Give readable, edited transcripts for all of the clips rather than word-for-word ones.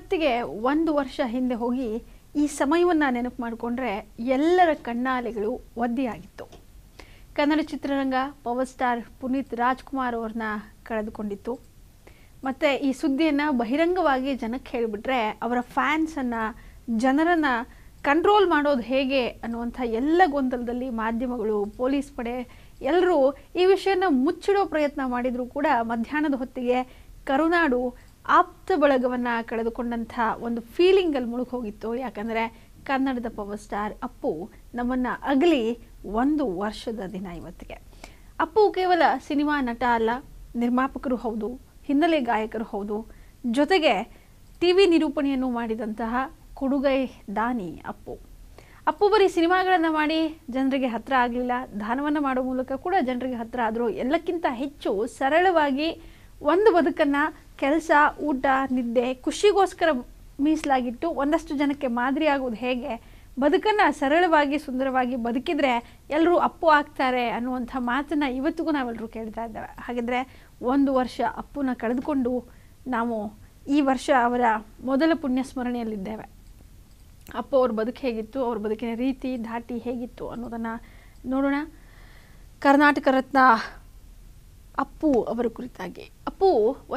ಇವತ್ತಿಗೆ 1 ವರ್ಷ ಹಿಂದೆ ಹೋಗಿ ಈ ಸಮಯವನ್ನು ನೆನಪು ಮಾಡಿಕೊಂಡ್ರೆ ಎಲ್ಲರ ಕಣ್ಣಾಲೆಗಳು ಒದ್ದೆಯಾಗಿತ್ತು. ಕನ್ನಡ ಚಿತ್ರರಂಗ ಪವರ್ ಸ್ಟಾರ್ ಪುನೀತ್ ರಾಜ್ಕುಮಾರ್ ಅವ್ರನ್ನ ಕಳೆದುಕೊಂಡಿತ್ತು. ಮತ್ತು ಈ ಸುದ್ದಿಯನ್ನು ಬಹಿರಂಗವಾಗಿ ಜನಕ್ಕೆ ಹೇಳಿಬಿಟ್ರೆ ಅವರ ಫ್ಯಾನ್ಸನ್ನು ಜನರನ್ನು ಕಂಟ್ರೋಲ್ ಮಾಡೋದು ಹೇಗೆ ಅನ್ನುವಂಥ ಎಲ್ಲ ಗೊಂದಲದಲ್ಲಿ ಮಾಧ್ಯಮಗಳು, ಪೊಲೀಸ್ ಪಡೆ ಎಲ್ಲರೂ ಈ ವಿಷಯನ ಮುಚ್ಚಿಡೋ ಪ್ರಯತ್ನ ಮಾಡಿದರೂ ಕೂಡ ಮಧ್ಯಾಹ್ನದ ಹೊತ್ತಿಗೆ ಕರುನಾಡು ಆಪ್ತ ಬಳಗವನ್ನು ಕಳೆದುಕೊಂಡಂಥ ಒಂದು ಫೀಲಿಂಗಲ್ಲಿ ಮುಳುಗಿ ಹೋಗಿತ್ತು. ಯಾಕಂದರೆ ಕನ್ನಡದ ಪವರ್ ಸ್ಟಾರ್ ಅಪ್ಪು ನಮ್ಮನ್ನು ಅಗಲಿ 1 ವರ್ಷದ ದಿನ ಇವತ್ತಿಗೆ. ಅಪ್ಪು ಕೇವಲ ಸಿನಿಮಾ ನಟ ಅಲ್ಲ, ನಿರ್ಮಾಪಕರು ಹೌದು, ಹಿನ್ನೆಲೆ ಗಾಯಕರು ಹೌದು, ಜೊತೆಗೆ TV ನಿರೂಪಣೆಯನ್ನು ಮಾಡಿದಂತಹ ಕೊಡುಗೈ ದಾನಿ ಅಪ್ಪು ಬರೀ ಸಿನಿಮಾಗಳನ್ನು ಮಾಡಿ ಜನರಿಗೆ ಹತ್ತಿರ ಆಗಲಿಲ್ಲ, ದಾನವನ್ನು ಮಾಡೋ ಮೂಲಕ ಕೂಡ ಜನರಿಗೆ ಹತ್ತಿರ ಆದರೂ ಎಲ್ಲಕ್ಕಿಂತ ಹೆಚ್ಚು ಸರಳವಾಗಿ ಒಂದು ಬದುಕನ್ನು ಕೆಲಸ, ಊಟ, ನಿದ್ದೆ, ಖುಷಿಗೋಸ್ಕರ ಮೀಸಲಾಗಿಟ್ಟು ಒಂದಷ್ಟು ಜನಕ್ಕೆ ಮಾದರಿ ಆಗೋದು ಹೇಗೆ, ಬದುಕನ್ನು ಸರಳವಾಗಿ ಸುಂದರವಾಗಿ ಬದುಕಿದ್ರೆ ಎಲ್ಲರೂ ಅಪ್ಪು ಆಗ್ತಾರೆ ಅನ್ನುವಂಥ ಮಾತನ್ನು ಇವತ್ತಿಗೂ ನಾವೆಲ್ಲರೂ ಕೇಳ್ತಾ ಇದ್ದೇವೆ. ಹಾಗಿದ್ರೆ 1 ವರ್ಷ ಅಪ್ಪುನ ಕಳೆದುಕೊಂಡು ನಾವು ಈ ವರ್ಷ ಅವರ ಮೊದಲ ಪುಣ್ಯ ಸ್ಮರಣೆಯಲ್ಲಿದ್ದೇವೆ. ಅಪ್ಪು ಅವ್ರ ಬದುಕು ಹೇಗಿತ್ತು, ಅವ್ರ ಬದುಕಿನ ರೀತಿ ಧಾಟಿ ಹೇಗಿತ್ತು ಅನ್ನೋದನ್ನು ನೋಡೋಣ. ಕರ್ನಾಟಕ ರತ್ನ ಅಪ್ಪು ಅವರ ಕುರಿತಾಗಿ. ಅಪ್ಪು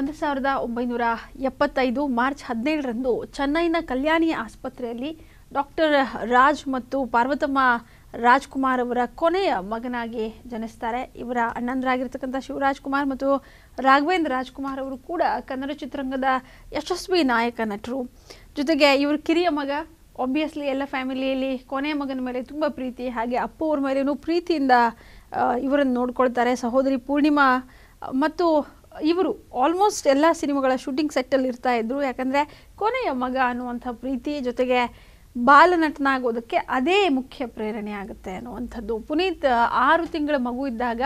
1975 ಮಾರ್ಚ್ 17ರಂದು ಚೆನ್ನೈನ ಕಲ್ಯಾಣಿ ಆಸ್ಪತ್ರೆಯಲ್ಲಿ ಡಾಕ್ಟರ್ ರಾಜ್ ಮತ್ತು ಪಾರ್ವತಮ್ಮ ರಾಜ್ಕುಮಾರ್ ಅವರ ಕೊನೆಯ ಮಗನಾಗಿ ಜನಿಸ್ತಾರೆ. ಇವರ ಅಣ್ಣಂದರಾಗಿರ್ತಕ್ಕಂಥ ಶಿವರಾಜ್ ಕುಮಾರ್ ಮತ್ತು ರಾಘವೇಂದ್ರ ರಾಜ್ಕುಮಾರ್ ಅವರು ಕೂಡ ಕನ್ನಡ ಚಿತ್ರರಂಗದ ಯಶಸ್ವಿ ನಾಯಕ ನಟರು. ಜೊತೆಗೆ ಇವ್ರ ಕಿರಿಯ ಮಗ, ಆಬ್ವಿಯಸ್ಲಿ ಎಲ್ಲ ಫ್ಯಾಮಿಲಿಯಲ್ಲಿ ಕೊನೆಯ ಮಗನ ಮೇಲೆ ತುಂಬ ಪ್ರೀತಿ, ಹಾಗೆ ಅಪ್ಪು ಅವ್ರ ಮೇಲೇನೂ ಪ್ರೀತಿಯಿಂದ ಇವರನ್ನು ನೋಡ್ಕೊಳ್ತಾರೆ. ಸಹೋದರಿ ಪೂರ್ಣಿಮಾ ಮತ್ತು ಇವರು ಆಲ್ಮೋಸ್ಟ್ ಎಲ್ಲ ಸಿನಿಮಾಗಳ ಶೂಟಿಂಗ್ ಸೆಟ್ಟಲ್ಲಿ ಇರ್ತಾ ಇದ್ರು. ಯಾಕಂದರೆ ಕೊನೆಯ ಮಗ ಅನ್ನುವಂಥ ಪ್ರೀತಿ, ಜೊತೆಗೆ ಬಾಲನಟನಾಗೋದಕ್ಕೆ ಅದೇ ಮುಖ್ಯ ಪ್ರೇರಣೆ ಆಗುತ್ತೆ ಅನ್ನುವಂಥದ್ದು. ಪುನೀತ್ 6 ತಿಂಗಳ ಮಗು ಇದ್ದಾಗ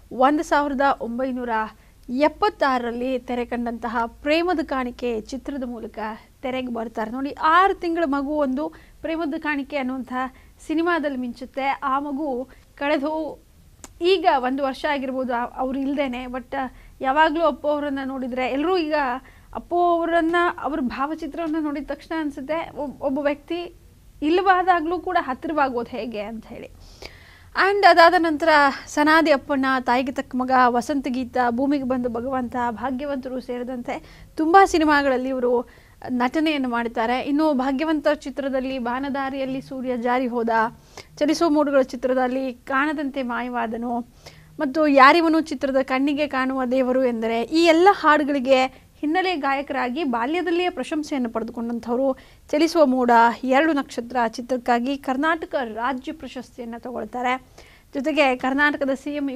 1976ರಲ್ಲಿ ತೆರೆ ಕಂಡಂತಹ ಪ್ರೇಮದ ಕಾಣಿಕೆ ಚಿತ್ರದ ಮೂಲಕ ತೆರೆಗೆ ಬರ್ತಾರೆ. ನೋಡಿ, 6 ತಿಂಗಳ ಮಗು ಒಂದು ಪ್ರೇಮದ ಕಾಣಿಕೆ ಅನ್ನುವಂಥ ಸಿನಿಮಾದಲ್ಲಿ ಮಿಂಚುತ್ತೆ. ಆ ಮಗು ಕಳೆದು ಈಗ 1 ವರ್ಷ ಆಗಿರ್ಬೋದು ಅವ್ರು ಇಲ್ಲದೇನೆ. ಬಟ್ ಯಾವಾಗಲೂ ಅಪ್ಪು ಅವರನ್ನು ನೋಡಿದರೆ ಎಲ್ಲರೂ ಈಗ ಅಪ್ಪು ಅವರನ್ನು, ಅವ್ರ ಭಾವಚಿತ್ರವನ್ನು ನೋಡಿದ ತಕ್ಷಣ ಅನಿಸುತ್ತೆ ಒಬ್ಬ ವ್ಯಕ್ತಿ ಇಲ್ಲವಾದಾಗಲೂ ಕೂಡ ಹತ್ತಿರವಾಗೋದು ಹೇಗೆ ಅಂತ ಹೇಳಿ. ಆ್ಯಂಡ್ ಅದಾದ ನಂತರ ಸನಾದಿ ಅಪ್ಪಣ್ಣ, ತಾಯಿಗೆ ತಕ್ಕ ಮಗ, ವಸಂತ ಗೀತ, ಭೂಮಿಗೆ ಬಂದು ಭಗವಂತ, ಭಾಗ್ಯವಂತರು ಸೇರಿದಂತೆ ತುಂಬ ಸಿನಿಮಾಗಳಲ್ಲಿ ಇವರು ನಟನೆಯನ್ನು ಮಾಡ್ತಾರೆ. ಇನ್ನು ಭಾಗ್ಯವಂತ ಚಿತ್ರದಲ್ಲಿ ಬಾನದಾರಿಯಲ್ಲಿ ಸೂರ್ಯ ಜಾರಿ ಹೋದ, ಚಲಿಸೋ ಮೋಡುಗಳ ಚಿತ್ರದಲ್ಲಿ ಕಾಣದಂತೆ ಮಾಯವಾದನು ಮತ್ತು ಯಾರಿವನು ಚಿತ್ರದ ಕಣ್ಣಿಗೆ ಕಾಣುವ ದೇವರು ಎಂದರೆ, ಈ ಎಲ್ಲ ಹಾಡುಗಳಿಗೆ ಹಿನ್ನೆಲೆ ಗಾಯಕರಾಗಿ ಬಾಲ್ಯದಲ್ಲಿಯೇ ಪ್ರಶಂಸೆಯನ್ನು ಪಡೆದುಕೊಂಡಂಥವರು. ಚಲಿಸುವ ಮೋಡ, 2 ನಕ್ಷತ್ರ ಚಿತ್ರಕ್ಕಾಗಿ ಕರ್ನಾಟಕ ರಾಜ್ಯ ಪ್ರಶಸ್ತಿಯನ್ನು ತಗೊಳ್ತಾರೆ. ಜೊತೆಗೆ ಕರ್ನಾಟಕದ CM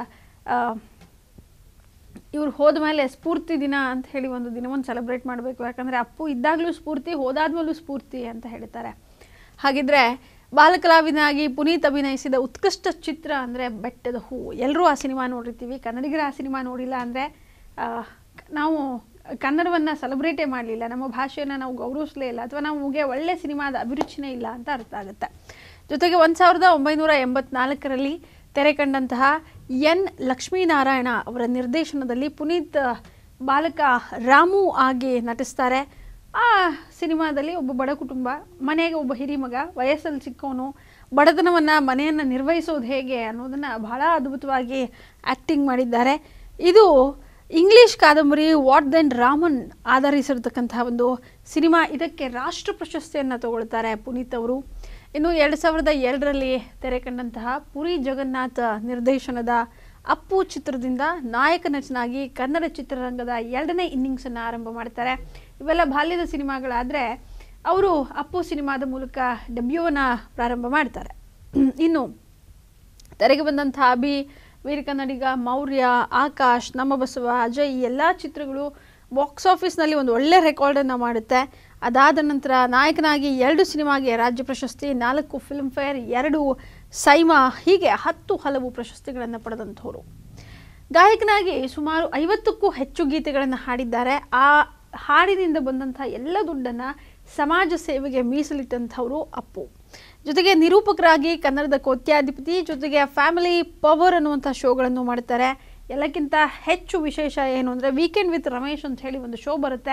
ಇವ್ರು ಹೋದ ಮೇಲೆ ಸ್ಫೂರ್ತಿ ದಿನ ಅಂತ ಹೇಳಿ ಒಂದು ದಿನವನ್ನು ಸೆಲೆಬ್ರೇಟ್ ಮಾಡಬೇಕು. ಯಾಕಂದರೆ ಅಪ್ಪು ಇದ್ದಾಗಲೂ ಸ್ಫೂರ್ತಿ, ಹೋದಾದ್ಮೇಲೂ ಸ್ಫೂರ್ತಿ ಅಂತ ಹೇಳ್ತಾರೆ. ಹಾಗಿದ್ರೆ ಬಾಲಕಲಾವಿದನಾಗಿ ಪುನೀತ್ ಅಭಿನಯಿಸಿದ ಉತ್ಕೃಷ್ಟ ಚಿತ್ರ ಅಂದರೆ ಬೆಟ್ಟದ ಹೂ. ಎಲ್ಲರೂ ಆ ಸಿನಿಮಾ ನೋಡಿರ್ತೀವಿ. ಕನ್ನಡಿಗರ ಆ ಸಿನಿಮಾ ನೋಡಿಲ್ಲ ಅಂದರೆ ನಾವು ಕನ್ನಡವನ್ನು ಸೆಲೆಬ್ರೇಟೇ ಮಾಡಲಿಲ್ಲ, ನಮ್ಮ ಭಾಷೆಯನ್ನು ನಾವು ಗೌರವಿಸಲೇ ಇಲ್ಲ, ಅಥವಾ ನಮಗೆ ಒಳ್ಳೆ ಸಿನಿಮಾದ ಅಭಿರುಚಿನೇ ಇಲ್ಲ ಅಂತ ಅರ್ಥ ಆಗುತ್ತೆ. ಜೊತೆಗೆ 1984ರಲ್ಲಿ ತೆರೆ ಕಂಡಂತಹ N. ಲಕ್ಷ್ಮೀನಾರಾಯಣ ಅವರ ನಿರ್ದೇಶನದಲ್ಲಿ ಪುನೀತ್ ಬಾಲಕ ರಾಮು ಆಗಿ ನಟಿಸ್ತಾರೆ. ಆ ಸಿನಿಮಾದಲ್ಲಿ ಒಬ್ಬ ಬಡ ಕುಟುಂಬ, ಮನೆಗೆ ಒಬ್ಬ ಹಿರಿಮಗ, ವಯಸ್ಸಲ್ಲಿ ಚಿಕ್ಕವನು, ಬಡತನವನ್ನು, ಮನೆಯನ್ನು ನಿರ್ವಹಿಸೋದು ಹೇಗೆ ಅನ್ನೋದನ್ನು ಬಹಳ ಅದ್ಭುತವಾಗಿ ಆ್ಯಕ್ಟಿಂಗ್ ಮಾಡಿದ್ದಾರೆ. ಇದು ಇಂಗ್ಲೀಷ್ ಕಾದಂಬರಿ ವಾಟ್ ದೆನ್ ರಾಮನ್ ಆಧರಿಸಿರ್ತಕ್ಕಂತಹ ಒಂದು ಸಿನಿಮಾ. ಇದಕ್ಕೆ ರಾಷ್ಟ್ರ ಪ್ರಶಸ್ತಿಯನ್ನು ತಗೊಳ್ತಾರೆ ಪುನೀತ್ ಅವರು. ಇನ್ನು 2002ರಲ್ಲಿ ತೆರೆ ಕಂಡಂತಹ ಪುರಿ ಜಗನ್ನಾಥ್ ನಿರ್ದೇಶನದ ಅಪ್ಪು ಚಿತ್ರದಿಂದ ನಾಯಕ ನಟನಾಗಿ ಕನ್ನಡ ಚಿತ್ರರಂಗದ 2ನೇ ಇನ್ನಿಂಗ್ಸನ್ನು ಆರಂಭ ಮಾಡ್ತಾರೆ. ಇವೆಲ್ಲ ಬಾಲ್ಯದ ಸಿನಿಮಾಗಳಾದರೆ ಅವರು ಅಪ್ಪು ಸಿನಿಮಾದ ಮೂಲಕ ಡೆಬ್ಯೂವನ್ನು ಪ್ರಾರಂಭ ಮಾಡ್ತಾರೆ. ಇನ್ನು ತೆರೆಗೆ ಬಂದಂಥ ಅಭಿ, ವೀರ ಕನ್ನಡಿಗ, ಮೌರ್ಯ, ಆಕಾಶ್, ನಮ್ಮ ಬಸವ, ಅಜಯ್ ಈ ಎಲ್ಲ ಚಿತ್ರಗಳು ಬಾಕ್ಸ್ ಆಫೀಸ್ನಲ್ಲಿ ಒಂದು ಒಳ್ಳೆ ರೆಕಾರ್ಡನ್ನು ಮಾಡುತ್ತೆ. ಅದಾದ ನಂತರ ನಾಯಕನಾಗಿ 2 ಸಿನಿಮಾಗೆ ರಾಜ್ಯ ಪ್ರಶಸ್ತಿ, 4 ಫಿಲ್ಮ್ಫೇರ್, 2 ಸೈಮಾ, ಹೀಗೆ 10 ಹಲವು ಪ್ರಶಸ್ತಿಗಳನ್ನು ಪಡೆದಂಥವರು. ಗಾಯಕನಾಗಿ ಸುಮಾರು 50ಕ್ಕೂ ಹೆಚ್ಚು ಗೀತೆಗಳನ್ನು ಹಾಡಿದ್ದಾರೆ. ಆ ಹಾಡಿನಿಂದ ಬಂದಂಥ ಎಲ್ಲ ದುಡ್ಡನ್ನು ಸಮಾಜ ಸೇವೆಗೆ ಮೀಸಲಿಟ್ಟಂಥವರು ಅಪ್ಪು. ಜೊತೆಗೆ ನಿರೂಪಕರಾಗಿ ಕನ್ನಡದ ಕೋಟ್ಯಾಧಿಪತಿ, ಜೊತೆಗೆ ಫ್ಯಾಮಿಲಿ ಪವರ್ ಅನ್ನುವಂಥ ಶೋಗಳನ್ನು ಮಾಡ್ತಾರೆ. ಎಲ್ಲಕ್ಕಿಂತ ಹೆಚ್ಚು ವಿಶೇಷ ಏನು ಅಂದರೆ ವೀಕೆಂಡ್ ವಿತ್ ರಮೇಶ್ ಅಂತ ಹೇಳಿ ಒಂದು ಶೋ ಬರುತ್ತೆ.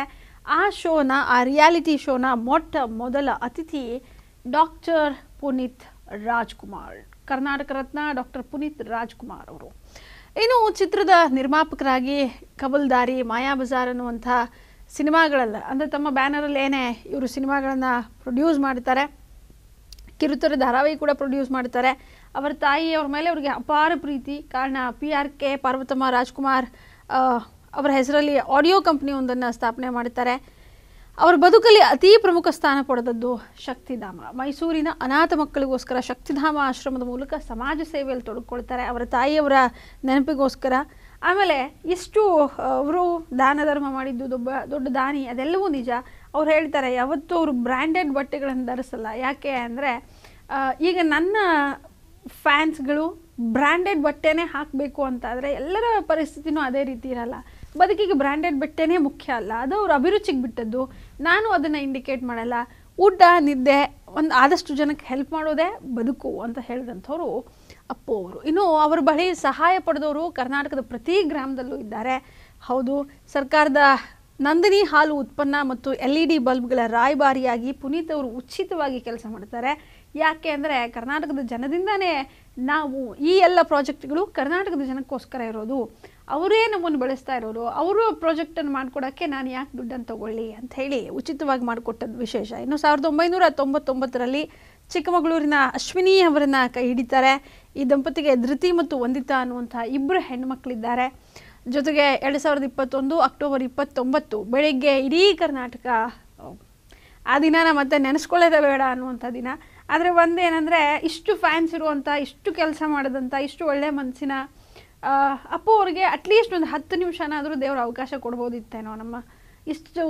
ಆ ರಿಯಾಲಿಟಿ ಶೋನ ಮೊದಲ ಅತಿಥಿ ಡಾಕ್ಟರ್ ಪುನೀತ್ ರಾಜ್ಕುಮಾರ್, ಕರ್ನಾಟಕ ರತ್ನ ಡಾಕ್ಟರ್ ಪುನೀತ್ ರಾಜ್ಕುಮಾರ್ ಅವರು. ಇನ್ನು ಚಿತ್ರದ ನಿರ್ಮಾಪಕರಾಗಿ ಕಬಲ್ದಾರಿ, ಮಾಯಾ ಬಜಾರ್ ಅನ್ನುವಂಥ ಸಿನಿಮಾಗಳೆಲ್ಲ, ಅಂದರೆ ತಮ್ಮ ಬ್ಯಾನರಲ್ಲಿ ಏನೇ ಇವರು ಸಿನಿಮಾಗಳನ್ನು ಪ್ರೊಡ್ಯೂಸ್ ಮಾಡ್ತಾರೆ, ಕಿರುತೆರೆ ಧಾರಾವಾಹಿ ಕೂಡ ಪ್ರೊಡ್ಯೂಸ್ ಮಾಡ್ತಾರೆ. ಅವರ ತಾಯಿ ಅವ್ರ ಮೇಲೆ ಅವರಿಗೆ ಅಪಾರ ಪ್ರೀತಿ, ಕಾರಣ PRK ಪಾರ್ವತಮ್ಮ ರಾಜ್ಕುಮಾರ್ ಅವರ ಹೆಸರಲ್ಲಿ ಆಡಿಯೋ ಕಂಪ್ನಿ ಒಂದನ್ನು ಸ್ಥಾಪನೆ ಮಾಡ್ತಾರೆ. ಅವರ ಬದುಕಲ್ಲಿ ಅತೀ ಪ್ರಮುಖ ಸ್ಥಾನ ಪಡೆದದ್ದು ಶಕ್ತಿಧಾಮ, ಮೈಸೂರಿನ ಅನಾಥ ಮಕ್ಕಳಿಗೋಸ್ಕರ ಶಕ್ತಿಧಾಮ ಆಶ್ರಮದ ಮೂಲಕ ಸಮಾಜ ಸೇವೆಯಲ್ಲಿ ತೊಡಗಿಕೊಳ್ತಾರೆ ಅವರ ತಾಯಿಯವರ ನೆನಪಿಗೋಸ್ಕರ. ಆಮೇಲೆ ಇಷ್ಟು ಅವರು ದಾನ ಧರ್ಮ ಮಾಡಿದ್ದು ದೊಡ್ಡ ದಾನಿ, ಅದೆಲ್ಲವೂ ನಿಜ. ಅವ್ರು ಹೇಳ್ತಾರೆ ಯಾವತ್ತೂ ಅವರು ಬ್ರ್ಯಾಂಡೆಡ್ ಬಟ್ಟೆಗಳನ್ನು ಧರಿಸಲ್ಲ. ಯಾಕೆ ಅಂದರೆ ಈಗ ನನ್ನ ಫ್ಯಾನ್ಸ್ಗಳು ಬ್ರ್ಯಾಂಡೆಡ್ ಬಟ್ಟೆನೇ ಹಾಕಬೇಕು ಅಂತಾದರೆ ಎಲ್ಲರ ಪರಿಸ್ಥಿತಿನೂ ಅದೇ ರೀತಿ ಇರಲ್ಲ. ಬದುಕಿಗೆ ಬ್ರ್ಯಾಂಡೆಡ್ ಬಟ್ಟೆನೇ ಮುಖ್ಯ ಅಲ್ಲ, ಅದು ಅವ್ರ ಅಭಿರುಚಿಗೆ ಬಿಟ್ಟದ್ದು. ನಾನು ಅದನ್ನು ಇಂಡಿಕೇಟ್ ಮಾಡಲ್ಲ. ಊಟ, ನಿದ್ದೆ, ಆದಷ್ಟು ಜನಕ್ಕೆ ಹೆಲ್ಪ್ ಮಾಡೋದೇ ಬದುಕು ಅಂತ ಹೇಳಿದಂಥವ್ರು ಅಪ್ಪು ಅವರು. ಇನ್ನು ಅವರ ಬಳಿ ಸಹಾಯ ಪಡೆದವರು ಕರ್ನಾಟಕದ ಪ್ರತಿ ಗ್ರಾಮದಲ್ಲೂ ಇದ್ದಾರೆ. ಹೌದು, ಸರ್ಕಾರದ ನಂದಿನಿ ಹಾಲು ಉತ್ಪನ್ನ ಮತ್ತು LED ಬಲ್ಬ್ಗಳ ರಾಯಭಾರಿಯಾಗಿ ಪುನೀತ್ ಅವರು ಉಚಿತವಾಗಿ ಕೆಲಸ ಮಾಡ್ತಾರೆ. ಯಾಕೆ ಅಂದರೆ ಕರ್ನಾಟಕದ ಜನದಿಂದನೇ ನಾವು ಈ ಎಲ್ಲ ಪ್ರಾಜೆಕ್ಟ್ಗಳು ಕರ್ನಾಟಕದ ಜನಕ್ಕೋಸ್ಕರ ಇರೋದು, ಅವರೇ ನಮ್ಮನ್ನು ಬೆಳೆಸ್ತಾ ಇರೋರು, ಅವರು ಪ್ರಾಜೆಕ್ಟನ್ನು ಮಾಡಿಕೊಡೋಕ್ಕೆ ನಾನು ಯಾಕೆ ದುಡ್ಡನ್ನು ತಗೊಳ್ಳಿ ಅಂತ ಹೇಳಿ ಉಚಿತವಾಗಿ ಮಾಡಿಕೊಟ್ಟದ್ದು ವಿಶೇಷ. ಇನ್ನು 1999ರಲ್ಲಿ ಚಿಕ್ಕಮಗಳೂರಿನ ಅಶ್ವಿನಿ ಅವರನ್ನು ಕೈ ಹಿಡಿತಾರೆ. ಈ ದಂಪತಿಗೆ ಧೃತಿ ಮತ್ತು ವಂದಿತಾ ಅನ್ನುವಂಥ ಇಬ್ಬರು ಹೆಣ್ಮಕ್ಳಿದ್ದಾರೆ. ಜೊತೆಗೆ 2021 ಅಕ್ಟೋಬರ್ 29 ಬೆಳಗ್ಗೆ ಇಡೀ ಕರ್ನಾಟಕ, ಆ ದಿನಾನ ಮತ್ತೆ ನೆನೆಸ್ಕೊಳ್ಳೋದೇ ಬೇಡ ಅನ್ನುವಂಥ ದಿನ. ಆದರೆ ಒಂದೇನೆಂದರೆ ಇಷ್ಟು ಫ್ಯಾನ್ಸ್ ಇರುವಂಥ, ಇಷ್ಟು ಕೆಲಸ ಮಾಡೋದಂಥ, ಇಷ್ಟು ಒಳ್ಳೆ ಮನಸ್ಸಿನ ಅಪ್ಪು ಅವ್ರಿಗೆ ಅಟ್ಲೀಸ್ಟ್ ಒಂದು 10 ನಿಮಿಷನಾದರೂ ದೇವರ ಅವಕಾಶ ಕೊಡ್ಬೋದಿತ್ತೇನೋ. ನಮ್ಮ ಇಷ್ಟು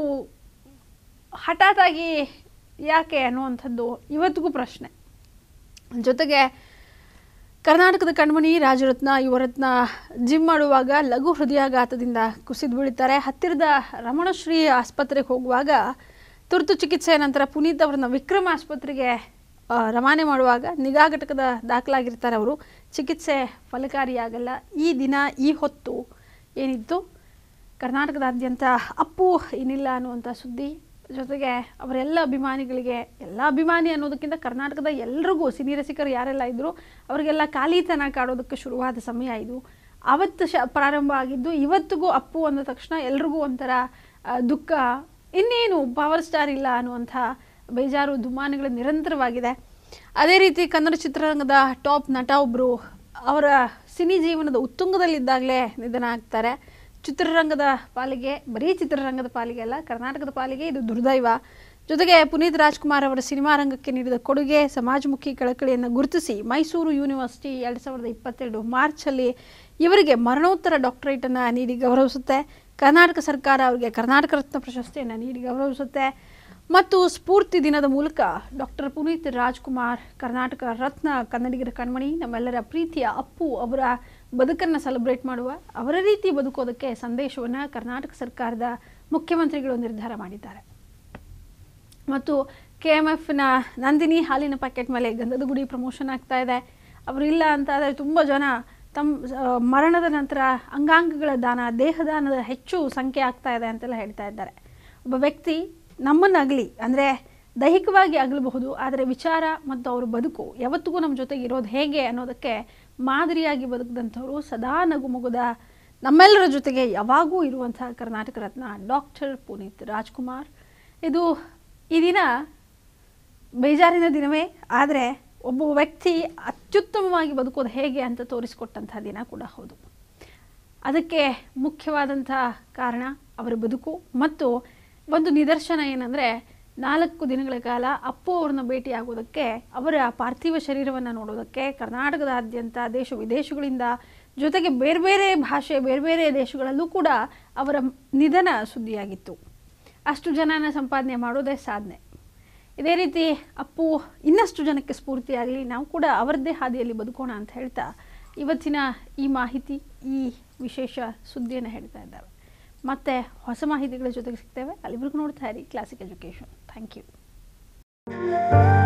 ಹಠಾತ್ತಾಗಿ ಯಾಕೆ ಅನ್ನುವಂಥದ್ದು ಇವತ್ತಿಗೂ ಪ್ರಶ್ನೆ. ಜೊತೆಗೆ ಕರ್ನಾಟಕದ ಕಣ್ಮಣಿ, ರಾಜರತ್ನ, ಯುವರತ್ನ ಜಿಮ್ ಮಾಡುವಾಗ ಲಘು ಹೃದಯಾಘಾತದಿಂದ ಕುಸಿದು ಬೀಳ್ತಾರೆ. ಹತ್ತಿರದ ರಮಣಶ್ರೀ ಆಸ್ಪತ್ರೆಗೆ ಹೋಗುವಾಗ ತುರ್ತು ಚಿಕಿತ್ಸೆಯ ನಂತರ ಪುನೀತ್ ಅವರನ್ನ ವಿಕ್ರಮ್ ಆಸ್ಪತ್ರೆಗೆ ರವಾನೆ ಮಾಡುವಾಗ ನಿಗಾ ಘಟಕದ ದಾಖಲಾಗಿರ್ತಾರೆ ಅವರು. ಚಿಕಿತ್ಸೆ ಫಲಕಾರಿಯಾಗಲ್ಲ. ಈ ದಿನ, ಈ ಹೊತ್ತು ಏನಿತ್ತು, ಕರ್ನಾಟಕದಾದ್ಯಂತ ಅಪ್ಪು ಏನಿಲ್ಲ ಅನ್ನುವಂಥ ಸುದ್ದಿ. ಜೊತೆಗೆ ಅವರೆಲ್ಲ ಅಭಿಮಾನಿಗಳಿಗೆ, ಎಲ್ಲ ಅಭಿಮಾನಿ ಅನ್ನೋದಕ್ಕಿಂತ ಕರ್ನಾಟಕದ ಎಲ್ರಿಗೂ, ಸಿನಿ ರಸಿಕರು ಯಾರೆಲ್ಲ ಇದ್ದರು ಅವರಿಗೆಲ್ಲ ಖಾಲಿತನ ಕಾಡೋದಕ್ಕೆ ಶುರುವಾದ ಸಮಯ ಇದು. ಆವತ್ತು ಪ್ರಾರಂಭ ಆಗಿದ್ದು ಇವತ್ತಿಗೂ ಅಪ್ಪು ಅಂದ ತಕ್ಷಣ ಎಲ್ರಿಗೂ ಒಂಥರ ದುಃಖ. ಇನ್ನೇನು ಪವರ್ ಸ್ಟಾರ್ ಇಲ್ಲ ಅನ್ನುವಂಥ ಬೇಜಾರು, ದುಮ್ಮಾನಗಳು ನಿರಂತರವಾಗಿದೆ. ಅದೇ ರೀತಿ ಕನ್ನಡ ಚಿತ್ರರಂಗದ ಟಾಪ್ ನಟ ಒಬ್ಬರು ಅವರ ಸಿನಿ ಜೀವನದ ಉತ್ತುಂಗದಲ್ಲಿದ್ದಾಗಲೇ ನಿಧನ ಆಗ್ತಾರೆ. ಚಿತ್ರರಂಗದ ಪಾಲಿಗೆ, ಬರೀ ಚಿತ್ರರಂಗದ ಪಾಲಿಗೆ ಅಲ್ಲ, ಕರ್ನಾಟಕದ ಪಾಲಿಗೆ ಇದು ದುರ್ದೈವ. ಜೊತೆಗೆ ಪುನೀತ್ ರಾಜ್ಕುಮಾರ್ ಅವರ ಸಿನಿಮಾ ರಂಗಕ್ಕೆ ನೀಡಿದ ಕೊಡುಗೆ, ಸಮಾಜಮುಖಿ ಕಳಕಳಿಯನ್ನು ಗುರುತಿಸಿ ಮೈಸೂರು ಯೂನಿವರ್ಸಿಟಿ 2022 ಮಾರ್ಚಲ್ಲಿ ಇವರಿಗೆ ಮರಣೋತ್ತರ ಡಾಕ್ಟರೇಟನ್ನು ನೀಡಿ ಗೌರವಿಸುತ್ತೆ. ಕರ್ನಾಟಕ ಸರ್ಕಾರ ಅವರಿಗೆ ಕರ್ನಾಟಕ ರತ್ನ ಪ್ರಶಸ್ತಿಯನ್ನು ನೀಡಿ ಗೌರವಿಸುತ್ತೆ. ಮತ್ತು ಸ್ಫೂರ್ತಿ ದಿನದ ಮೂಲಕ ಡಾಕ್ಟರ್ ಪುನೀತ್ ರಾಜ್ಕುಮಾರ್, ಕರ್ನಾಟಕ ರತ್ನ, ಕನ್ನಡಿಗರ ಕಣ್ಮಣಿ, ನಮ್ಮೆಲ್ಲರ ಪ್ರೀತಿಯ ಅಪ್ಪು ಅವರ ಬದುಕನ್ನು ಸೆಲೆಬ್ರೇಟ್ ಮಾಡುವ, ಅವರ ರೀತಿ ಬದುಕೋದಕ್ಕೆ ಸಂದೇಶವನ್ನು ಕರ್ನಾಟಕ ಸರ್ಕಾರದ ಮುಖ್ಯಮಂತ್ರಿಗಳು ನಿರ್ಧಾರ ಮಾಡಿದ್ದಾರೆ. ಮತ್ತು KMFನ ನಂದಿನಿ ಹಾಲಿನ ಪ್ಯಾಕೆಟ್ ಮೇಲೆ ಗಂಧದ ಗುಡಿ ಪ್ರಮೋಷನ್ ಆಗ್ತಾ ಇದೆ. ಅವರಿಲ್ಲ ಅಂತ ಆದರೆ ತುಂಬ ಜನ ತಮ್ಮ ಮರಣದ ನಂತರ ಅಂಗಾಂಗಗಳ ದಾನ, ದೇಹದಾನದ ಹೆಚ್ಚು ಸಂಖ್ಯೆ ಆಗ್ತಾ ಇದೆ ಅಂತೆಲ್ಲ ಹೇಳ್ತಾ ಇದ್ದಾರೆ. ಒಬ್ಬ ವ್ಯಕ್ತಿ ನಮ್ಮನ್ನಾಗಲಿ, ಅಂದರೆ ದೈಹಿಕವಾಗಿ ಆಗಲಬಹುದು, ಆದರೆ ವಿಚಾರ ಮತ್ತು ಅವರ ಬದುಕು ಯಾವತ್ತಿಗೂ ನಮ್ಮ ಜೊತೆಗೆ ಇರೋದು ಹೇಗೆ ಅನ್ನೋದಕ್ಕೆ ಮಾದರಿಯಾಗಿ ಬದುಕಿದಂಥವರು, ಸದಾ ನಗುಮುಗದ ನಮ್ಮೆಲ್ಲರ ಜೊತೆಗೆ ಯಾವಾಗೂ ಇರುವಂಥ ಕರ್ನಾಟಕ ರತ್ನ ಡಾಕ್ಟರ್ ಪುನೀತ್ ರಾಜ್ಕುಮಾರ್. ಈ ದಿನ ಬೇಜಾರಿನ ದಿನವೇ, ಆದರೆ ಒಬ್ಬ ವ್ಯಕ್ತಿ ಅತ್ಯುತ್ತಮವಾಗಿ ಬದುಕೋದು ಹೇಗೆ ಅಂತ ತೋರಿಸಿಕೊಟ್ಟಂಥ ದಿನ ಕೂಡ ಹೌದು. ಅದಕ್ಕೆ ಮುಖ್ಯವಾದಂಥ ಕಾರಣ ಅವರ ಬದುಕು. ಮತ್ತು ಒಂದು ನಿದರ್ಶನ ಏನಂದರೆ, 4 ದಿನಗಳ ಕಾಲ ಅಪ್ಪು ಅವ್ರನ್ನ ಭೇಟಿಯಾಗೋದಕ್ಕೆ, ಅವರ ಪಾರ್ಥಿವ ಶರೀರವನ್ನು ನೋಡೋದಕ್ಕೆ ಕರ್ನಾಟಕದಾದ್ಯಂತ ದೇಶ ವಿದೇಶಗಳಿಂದ, ಜೊತೆಗೆ ಬೇರೆ ಬೇರೆ ಭಾಷೆ, ಬೇರೆ ಬೇರೆ ದೇಶಗಳಲ್ಲೂ ಕೂಡ ಅವರ ನಿಧನ ಸುದ್ದಿಯಾಗಿತ್ತು. ಅಷ್ಟು ಜನನ ಸಂಪಾದನೆ ಮಾಡೋದೇ ಸಾಧನೆ. ಇದೇ ರೀತಿ ಅಪ್ಪು ಇನ್ನಷ್ಟು ಜನಕ್ಕೆ ಸ್ಫೂರ್ತಿಯಾಗಲಿ, ನಾವು ಕೂಡ ಅವರದ್ದೇ ಹಾದಿಯಲ್ಲಿ ಬದುಕೋಣ ಅಂತ ಹೇಳ್ತಾ ಇವತ್ತಿನ ಈ ಮಾಹಿತಿ, ಈ ವಿಶೇಷ ಸುದ್ದಿಯನ್ನು ಹೇಳ್ತಾ ಇದ್ದಾವೆ. ಮತ್ತೆ ಹೊಸ ಮಾಹಿತಿಗಳ ಜೊತೆಗೆ ಸಿಗ್ತೇವೆ. ಅಲ್ಲಿವರೆಗೂ ನೋಡ್ತಾ ಇರಿ ಕ್ಲಾಸಿಕ್ ಎಜುಕೇಷನ್. Thank you.